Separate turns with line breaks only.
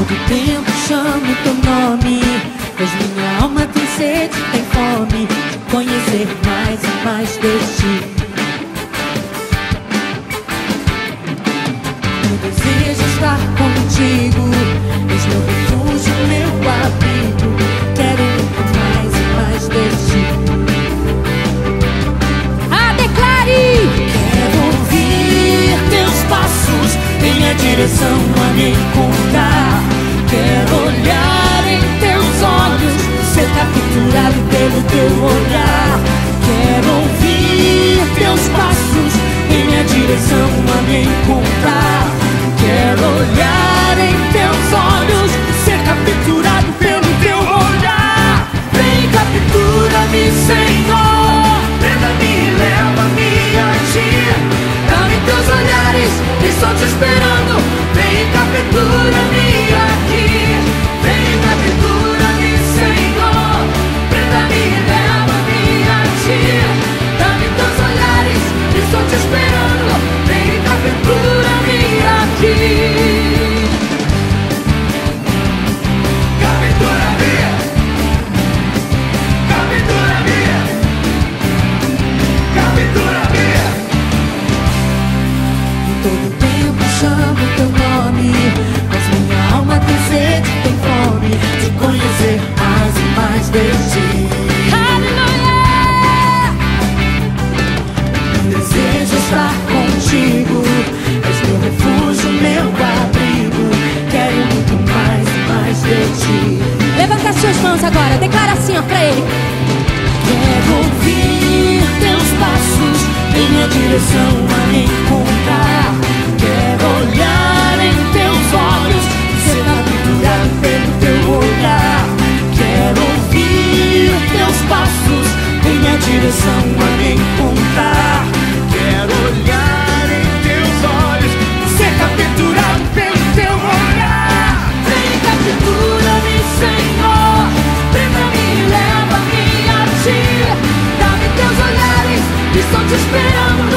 todo tempo chamo teu nome, pois minha alma tem sede, tem fome de conhecer mais e mais de ti. Eu desejo estar contigo, és meu refúgio, meu abrigo. Quero muito mais e mais de ti. Declare! Quero ouvir teus passos, minha direção a me encontrar. Quero olhar em teus olhos, ser capturado pelo teu olhar. Quero ouvir teus passos, minha direção a me encontrar. Quero olhar em teus olhos, ser capturado pelo teu olhar. Vem, captura-me, Senhor. Prenda-me, leva-me a ti. Dá-me teus olhares, estou te esperando. Vem, captura-me aqui. Vem, captura-me, Senhor. Prenda-me, leva-me a ti. Dá-me teus olhares, estou te esperando. Vem, captura-me aqui. Captura-me, captura-me, captura-me. Em todo tempo chamo teu nome, mas minha alma tem sede, tem fome de conhecer mais e mais de ti. Aleluia! Desejo estar contigo, és meu refúgio, meu abrigo. Quero muito mais e mais de ti. Levanta as suas mãos agora, declara assim, ó, pra ele. Quero ouvir teus passos, minha direção a me encontrar. Quero olhar em teus olhos, ser capturado pelo teu olhar. Quero ouvir teus passos, minha direção a me encontrar. Quero olhar em teus olhos, ser capturado pelo teu olhar. Vem, captura-me, Senhor. Prenda-me, leva-me a ti. Dá-me teus olhares, estou te esperando.